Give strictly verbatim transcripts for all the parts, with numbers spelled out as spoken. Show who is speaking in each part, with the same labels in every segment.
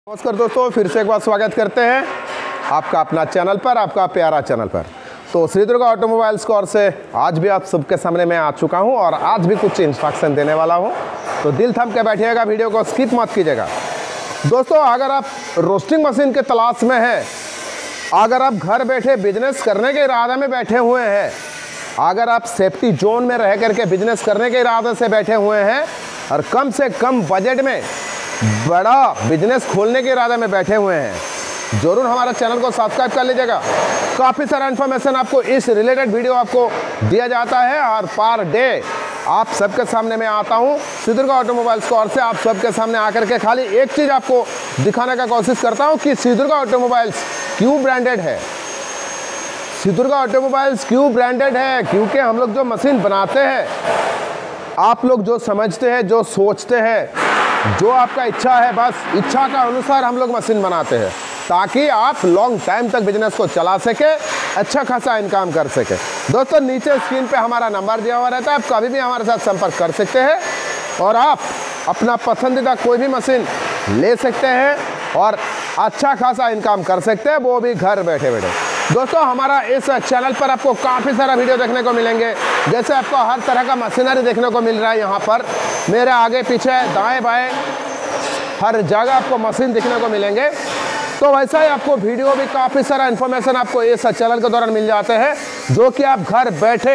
Speaker 1: नमस्कार दोस्तों, फिर से एक बार स्वागत करते हैं आपका अपना चैनल पर, आपका प्यारा चैनल पर। तो श्री दुर्गा ऑटोमोबाइल्स की ओर से आज भी आप सबके सामने मैं आ चुका हूं और आज भी कुछ इंस्ट्रक्शन देने वाला हूं, तो दिल थम के बैठिएगा, वीडियो को स्किप मत कीजिएगा। दोस्तों, अगर आप रोस्टिंग मशीन के तलाश में हैं, अगर आप घर बैठे बिजनेस करने के इरादे में बैठे हुए हैं, अगर आप सेफ्टी जोन में रह करके बिजनेस करने के इरादे से बैठे हुए हैं और कम से कम बजट में बड़ा बिजनेस खोलने के इरादे में बैठे हुए हैं, ज़रूर हमारा चैनल को सब्सक्राइब कर लीजिएगा। काफ़ी सारा इन्फॉर्मेशन आपको इस रिलेटेड वीडियो आपको दिया जाता है और पर डे आप सबके सामने मैं आता हूं श्री दुर्गा ऑटोमोबाइल्स की ओर से। आप सबके सामने आकर के खाली एक चीज़ आपको दिखाने का कोशिश करता हूं कि श्री दुर्गा ऑटोमोबाइल्स क्यों ब्रांडेड है। श्री दुर्गा ऑटोमोबाइल्स क्यों ब्रांडेड है? क्योंकि हम लोग जो मशीन बनाते हैं, आप लोग जो समझते हैं, जो सोचते हैं, जो आपका इच्छा है, बस इच्छा का अनुसार हम लोग मशीन बनाते हैं ताकि आप लॉन्ग टाइम तक बिजनेस को चला सके, अच्छा खासा इनकम कर सके। दोस्तों, नीचे स्क्रीन पे हमारा नंबर दिया हुआ रहता है, आप कभी भी हमारे साथ संपर्क कर सकते हैं और आप अपना पसंदीदा कोई भी मशीन ले सकते हैं और अच्छा खासा इनकम कर सकते हैं, वो भी घर बैठे बैठे। दोस्तों, हमारा इस चैनल पर आपको काफ़ी सारा वीडियो देखने को मिलेंगे, जैसे आपको हर तरह का मशीनरी देखने को मिल रहा है। यहाँ पर मेरे आगे पीछे दाएं बाएं हर जगह आपको मशीन देखने को मिलेंगे। तो वैसा ही आपको वीडियो भी काफ़ी सारा इन्फॉर्मेशन आपको इस चैनल के दौरान मिल जाते हैं, जो कि आप घर बैठे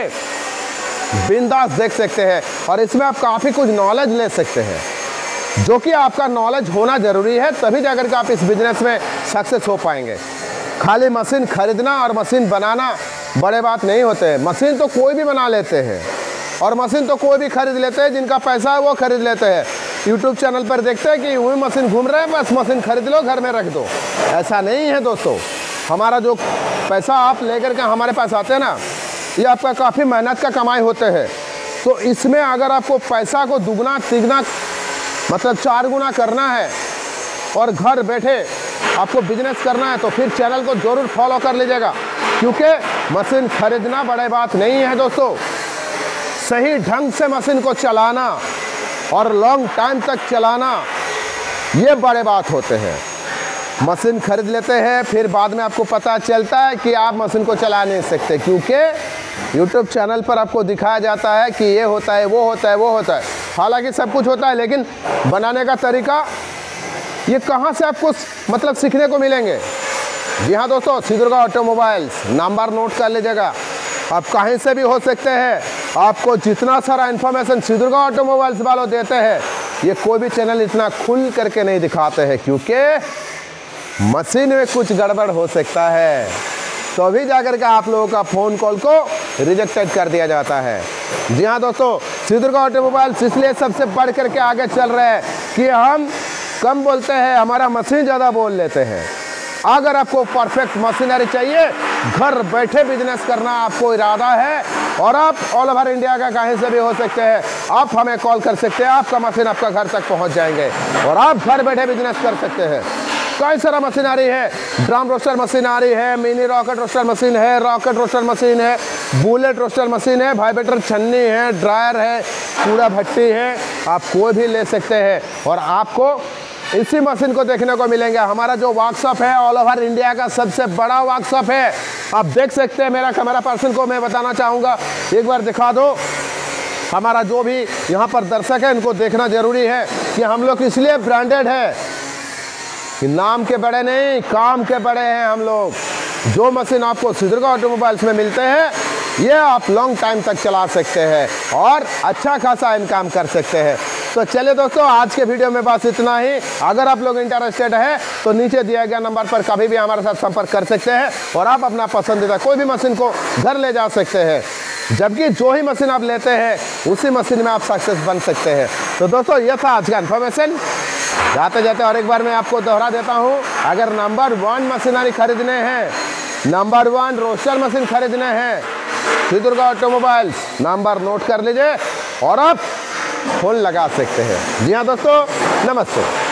Speaker 1: बिंदास देख सकते हैं और इसमें आप काफ़ी कुछ नॉलेज ले सकते हैं, जो कि आपका नॉलेज होना ज़रूरी है, तभी जाकर के आप इस बिज़नेस में सक्सेस हो पाएंगे। खाली मशीन खरीदना और मशीन बनाना बड़े बात नहीं होते हैं। मशीन तो कोई भी बना लेते हैं और मशीन तो कोई भी खरीद लेते हैं, जिनका पैसा है वो खरीद लेते हैं। यूट्यूब चैनल पर देखते हैं कि वही मशीन घूम रहे हैं, बस मशीन खरीद लो, घर में रख दो। ऐसा नहीं है दोस्तों। हमारा जो पैसा आप लेकर के हमारे पास आते हैं ना, ये आपका काफ़ी मेहनत का कमाई होते हैं। तो इसमें अगर आपको पैसा को दुगना तिगना मतलब चार गुना करना है और घर बैठे आपको बिजनेस करना है, तो फिर चैनल को ज़रूर फॉलो कर लीजिएगा, क्योंकि मशीन खरीदना बड़े बात नहीं है दोस्तों। सही ढंग से मशीन को चलाना और लॉन्ग टाइम तक चलाना, ये बड़े बात होते हैं। मशीन खरीद लेते हैं, फिर बाद में आपको पता चलता है कि आप मशीन को चला नहीं सकते, क्योंकि यूट्यूब चैनल पर आपको दिखाया जाता है कि ये होता है, वो होता है, वो होता है। हालांकि सब कुछ होता है, लेकिन बनाने का तरीका ये कहाँ से आपको मतलब सीखने को मिलेंगे। जी हाँ दोस्तों, Shri Durga automobiles number note कर लीजिएगा। आप कहीं से भी हो सकते हैं, आपको जितना सारा इन्फॉर्मेशन श्री दुर्गा ऑटोमोबाइल्स वालों देते हैं, ये कोई भी चैनल इतना खुल करके नहीं दिखाते हैं, क्योंकि मशीन में कुछ गड़बड़ हो सकता है, तो अभी जाकर के आप लोगों का फ़ोन कॉल को रिजेक्टेड कर दिया जाता है। जी हाँ दोस्तों, श्री दुर्गा ऑटोमोबाइल्स इसलिए सबसे बढ़ करके आगे चल रहे हैं कि हम कम बोलते हैं, हमारा मशीन ज़्यादा बोल लेते हैं। अगर आपको परफेक्ट मशीनरी चाहिए, घर बैठे बिजनेस करना आपको इरादा है और आप ऑल ओवर इंडिया का कहीं से भी हो सकते हैं, आप हमें कॉल कर सकते हैं, आपका मशीन आपका घर तक पहुंच जाएंगे और आप घर बैठे बिजनेस कर सकते हैं। कई सारा मशीनरी है, ड्रम रोस्टर मशीनरी है, मिनी रॉकेट रोस्टर मशीन है, रॉकेट रोस्टर मशीन है, बुलेट रोस्टर मशीन है, वाइब्रेटर छन्नी है, ड्रायर है, कूड़ा भट्टी है, आप कोई भी ले सकते हैं और आपको इसी मशीन को देखने को मिलेंगे। हमारा जो वर्कशॉप है ऑल ओवर इंडिया का सबसे बड़ा वर्कशॉप है, आप देख सकते हैं। मेरा कैमरा पर्सन को मैं बताना चाहूँगा, एक बार दिखा दो। हमारा जो भी यहाँ पर दर्शक है, इनको देखना ज़रूरी है कि हम लोग इसलिए ब्रांडेड है कि नाम के बड़े नहीं, काम के बड़े हैं हम लोग। जो मशीन आपको श्री दुर्गा ऑटोमोबाइल्स में मिलते हैं, ये आप लॉन्ग टाइम तक चला सकते हैं और अच्छा खासा इनकम कर सकते हैं। तो चलिए दोस्तों, आज के वीडियो में बस इतना ही। अगर आप लोग इंटरेस्टेड है तो नीचे दिया गया नंबर पर कभी भी हमारे साथ संपर्क कर सकते हैं और आप अपना पसंदीदा कोई भी मशीन को घर ले जा सकते हैं, जबकि जो ही मशीन आप लेते हैं उसी मशीन में आप सक्सेस बन सकते हैं। तो दोस्तों, ये था आज का इन्फॉर्मेशन। जाते जाते और एक बार मैं आपको दोहरा देता हूँ, अगर नंबर वन मशीनरी खरीदने हैं, नंबर वन रोस्टर मशीन खरीदने हैं, Shri Durga automobiles number note कर लीजिए और आप फोन लगा सकते हैं। जी हाँ दोस्तों, नमस्ते।